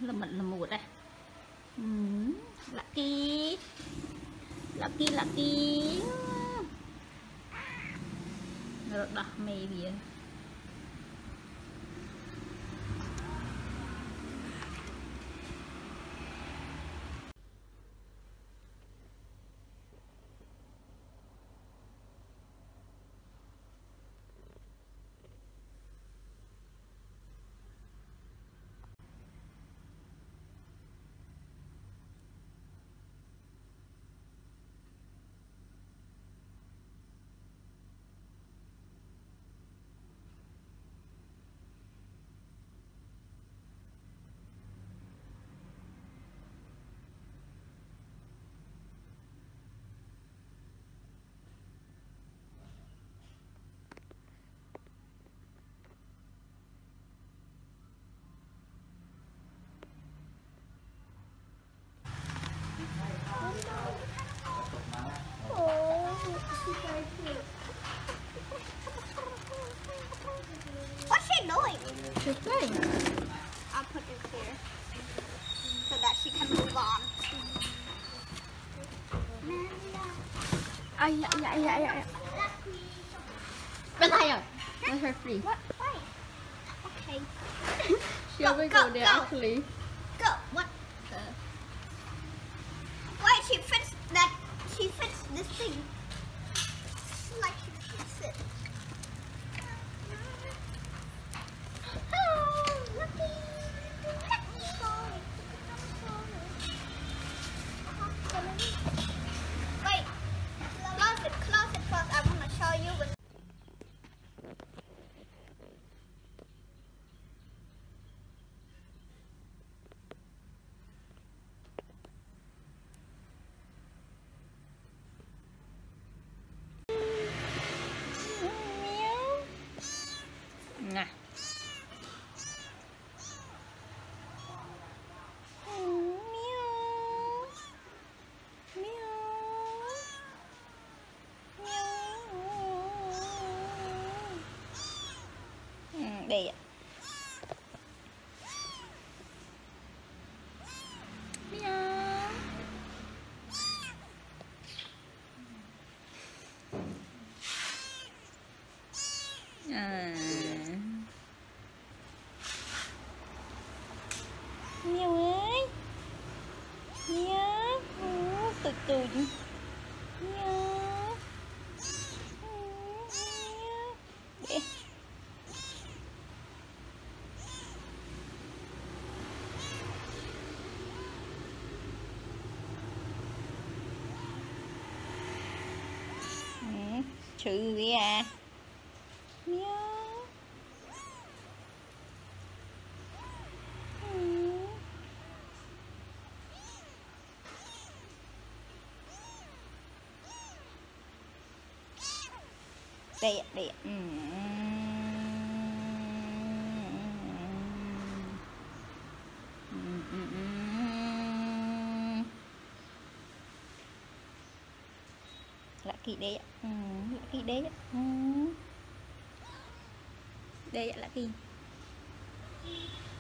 là một đây. Lucky. Rồi đặt mê bia. What's she doing? She's playing. I'll put it here so that she can move on. Dạ. Bên tay rồi. Let her free. What? Why? Okay. Shall we go there actually? Go. What? Why she fits that? She fits this thing. Like she fits it. Oh, lucky. Wait. Close it first. I want to show you with. Nè. Đây ạ. Miêu ơi. Miêu. Từ từ. Miêu. Để. Chữ gì à? Miêu. Đây ạ, đây ạ. Lucky đây ạ. Lucky đây ạ. Đây ạ, Lucky.